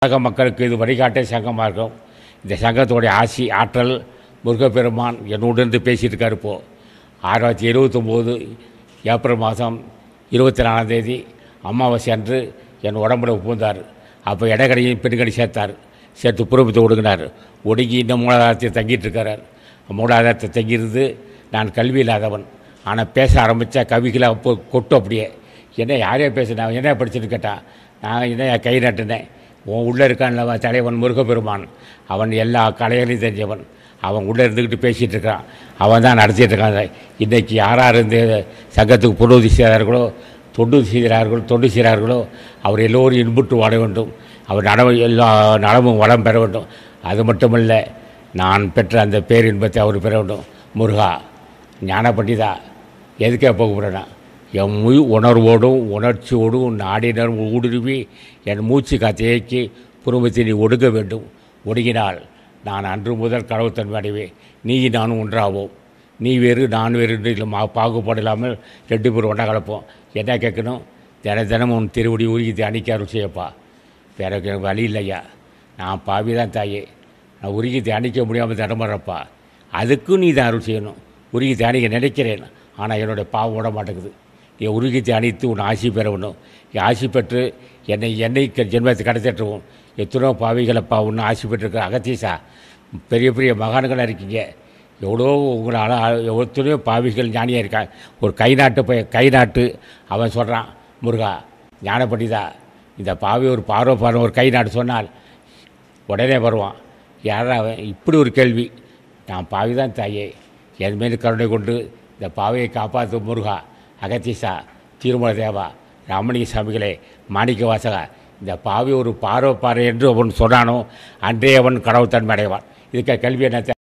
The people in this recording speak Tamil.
உலக மக்களுக்கு இது வழிகாட்டே சங்கமாக இருக்கும். இந்த சங்கத்தோடைய ஆற்றல் முருகப்பெருமான் என்னுடன் பேசிகிட்டு இருக்கார். இப்போது 1979 ஏப்ரல் மாதம் 24ஆம் தேதி அமாவாசை அன்று என் உடம்புல புகுந்தார். அப்போ இடக்கடையும் பெண்கடை சேர்த்தார். சேர்த்து புறப்பத்தை ஒடுங்கினார். ஒடுங்கி இன்னும் மூலாதாரத்தை தங்கிட்டு இருக்கிறார். மூலாதாரத்தை தங்கியிருந்து நான் கல்வி இல்லாதவன், ஆனால் பேச ஆரம்பித்தா கவிகளை அப்போ கொட்டு. அப்படியே என்ன யாரையா பேசுனேன், என்ன படிச்சுட்டு கேட்டான். நான் என்ன கை நட்டினேன். உன் உள்ளே இருக்கான்ல தலைவன் முருகப்பெருமான், அவன் எல்லா கலைகளையும் தெரிஞ்சவன். அவன் உள்ளே இருந்துக்கிட்டு பேசிகிட்டு இருக்கான். அவன் தான் நடத்திட்டு இருக்கான். இன்றைக்கி யாரார் இந்த சங்கத்துக்கு பொருளுதவி செய்கிறார்களோ, தொண்டு செய்கிறார்களோ அவர் எல்லோரும் இன்புற்று வாழ வேண்டும். அவர் எல்லா நலமும் வளம் பெற வேண்டும். அது மட்டுமல்ல, நான் பெற்ற அந்த பேரின்பத்தை அவர் பெற வேண்டும். முருகா ஞான பண்டிதா, எதுக்கே போகப்படுறேன்னா, என் உணர்வோடும் உணர்ச்சியோடும் நாடினர் ஊடுருவி என் மூச்சு காற்றை இயக்கி புறமத்தை நீ ஒடுங்க வேண்டும். ஒடுங்கினால் நான் அன்று முதல் கடவுத்தன்மை அடைவேன். நீ நானும் ஒன்றாவோம். நீ வேறு நான் வேறு இல்லை, பாகுபாடு இல்லாமல் 2 பேரும் ஒன்றா கலப்போம். என்ன கேட்கணும்? தினமும் உன் திருவடி உருகி தியானிக்க அருள் செய்யப்பா. வேறு எனக்கு வழி இல்லையா. நான் பாவி தான் தாயே. நான் உருகி தியானிக்க முடியாமல் தடமாறப்பா. அதுக்கும் நீ தான் அருள் செய்யணும். உருகி தியானிக்க நினைக்கிறேன், ஆனால் என்னுடைய பாவம் விட மாட்டேங்குது. என் உருகி தியானித்து உன் ஆசி பெற வேண்டும். என் ஆசி பெற்று என்னை ஜென்மத்தை கடத்திட்டுருவோம். எத்தனோ பாவிகளப்பா ஒன்று ஆசி பெற்றிருக்கிற அகத்தீசா. பெரிய பெரிய மகான்களாக இருக்கீங்க. எவ்வளோ உங்களால் எத்தனையோ பாவிகள் ஞானியாக இருக்காங்க. ஒரு கை நாட்டு அவன் சொல்கிறான், முருகா ஞான பண்டிதா, இந்த பாவி ஒரு பார்வை ஒரு கை நாட்டு சொன்னால் உடனே வருவான். யாரா அவன்? இப்படி ஒரு கேள்வி. நான் பாவி தான் தாயே, என் மேல் கருணை கொண்டு இந்த பாவையை காப்பாற்றும் முருகா, அகத்தீசா, திருமல தேவா, ராமலிங்க சாமிகளே, மாணிக்க வாசகா, இந்த பாவி ஒரு பார்வை என்று அவன் சொன்னானோ அன்றே அவன் கடவுள் தன்மை அடைவான். இதுக்கு கேள்வி என்ன?